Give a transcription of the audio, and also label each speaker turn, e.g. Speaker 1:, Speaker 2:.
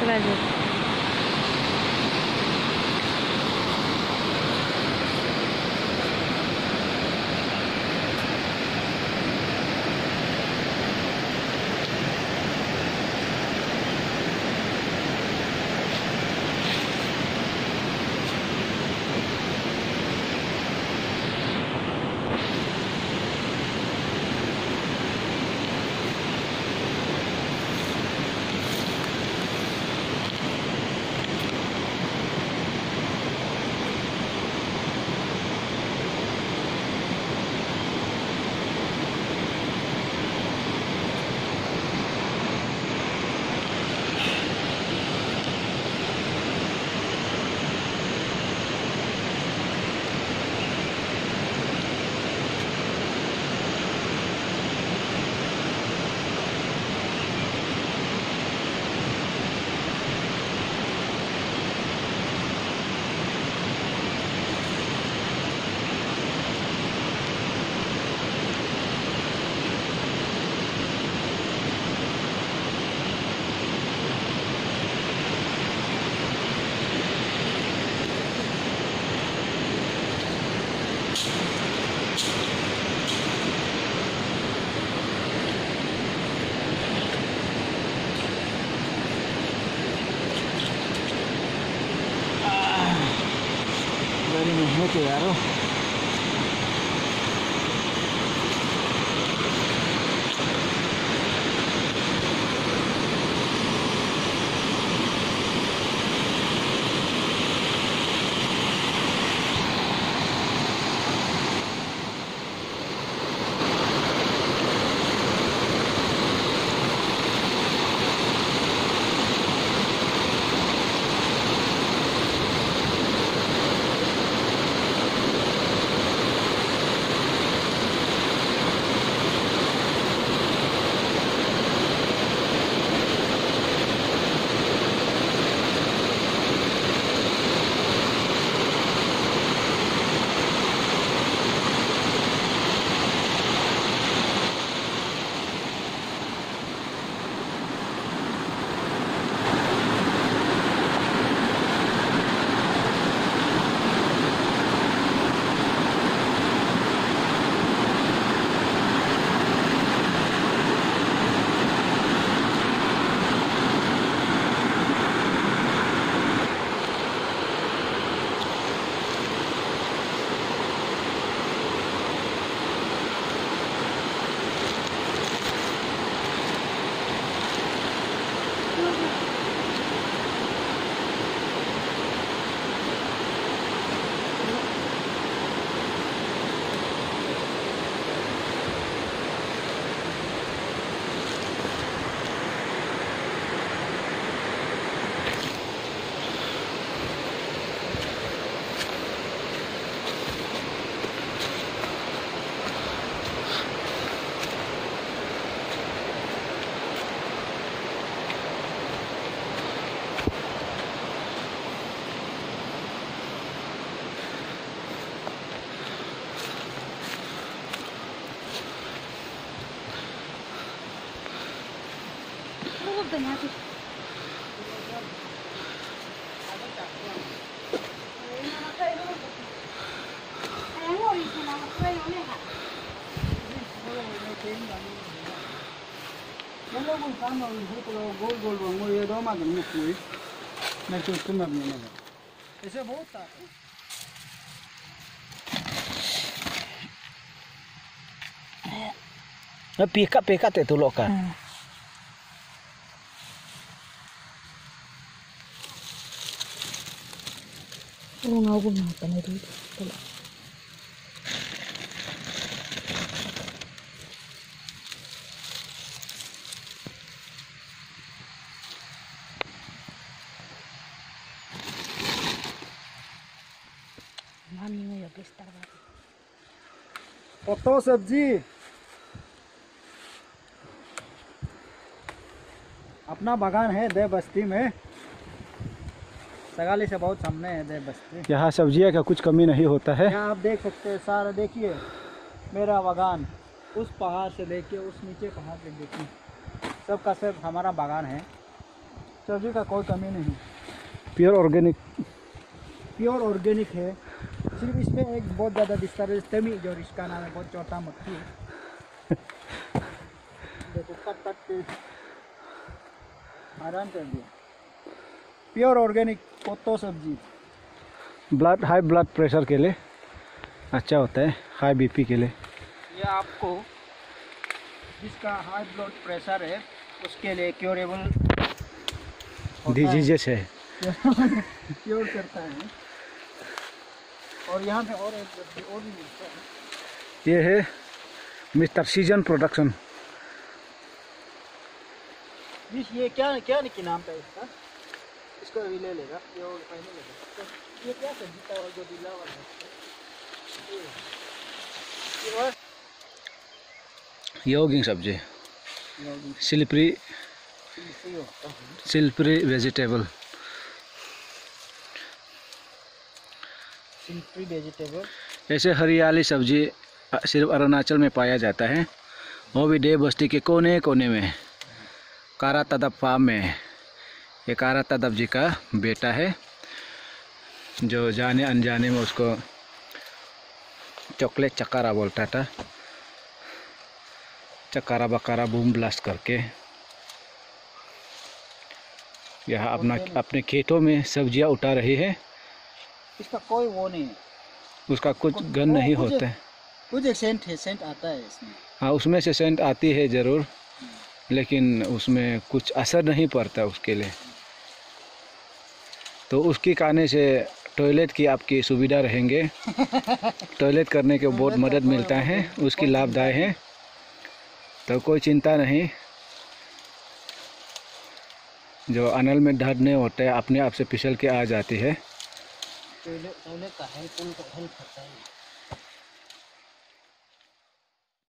Speaker 1: राजू।
Speaker 2: बड़ी मेहनत है यारो।
Speaker 3: गोल गोल वो ये दो मालूम नहीं कोई मैं तो उसको मत नहीं लगा ऐसे बहुत था
Speaker 2: Pika te tulok ka.
Speaker 1: Ngau pun makan itu. Mami में यो किस्तर बात.
Speaker 3: पत्तो सब्जी अपना बागान है दे बस्ती में, सगाली से बहुत सामने है दे बस्ती।
Speaker 2: यहाँ सब्जियाँ का कुछ कमी नहीं होता है।
Speaker 3: यहाँ आप देख सकते हैं सारा, देखिए मेरा बागान उस पहाड़ से लेके उस नीचे पहाड़ तक देखिए, सब का सब हमारा बागान है। सब्जी का कोई कमी नहीं,
Speaker 2: प्योर ऑर्गेनिक।
Speaker 3: प्योर ऑर्गेनिक है। सिर्फ इसमें एक बहुत ज़्यादा डिस्टर्बेंस तमी, जो इसका नाम है, बहुत छोटा मक्खी है। देखो कट कट के आराम कर दिया। प्योर ऑर्गेनिक कोतो सब्जी।
Speaker 2: हाई ब्लड प्रेशर के लिए अच्छा होता है, हाई बीपी के लिए।
Speaker 3: ये आपको जिसका हाई ब्लड प्रेशर है उसके लिए क्योरेबल
Speaker 2: डिजीजेस है।
Speaker 3: क्योर करता है। और यहाँ पे और भी मिलता है।
Speaker 2: ये है मिस्टर सीजन प्रोडक्शन।
Speaker 3: ये क्या क्या की नाम है इसका? इसको भी ले लेगा, ये और फाइनल लेगा। तो ये क्या सब्जी का जो दिला हुआ है?
Speaker 2: योगिंग सब्जी, सिल्परी वेजिटेबल।
Speaker 3: सिल्परी वेजिटेबल।
Speaker 2: ऐसे हरियाली सब्जी सिर्फ अरुणाचल में पाया जाता है, वो भी देव बस्ती के कोने कोने में। कारा तदब फार्म में। ये कारा तदब जी का बेटा है, जो जाने अनजाने में उसको चॉकलेट चकारा बोलता था। चकारा बकारा बूम ब्लास्ट करके यहाँ अपने खेतों में सब्जियां उठा रही है।
Speaker 3: इसका कोई वो नहीं है,
Speaker 2: उसका कुछ गन नहीं होता है।
Speaker 3: कुछ एक सेंट है, सेंट आता है इसमें।
Speaker 2: हाँ, उसमें से सेंट आती है ज़रूर, लेकिन उसमें कुछ असर नहीं पड़ता उसके लिए। तो उसकी खाने से टॉयलेट की आपकी सुविधा रहेंगे। टॉयलेट करने के बहुत मदद मिलता है, उसकी लाभदायक है, तो कोई चिंता नहीं। जो अनल में दर्द नहीं होता है, अपने आप से फिसल के आ जाती है।
Speaker 3: टॉयलेट का हेल्प करता है।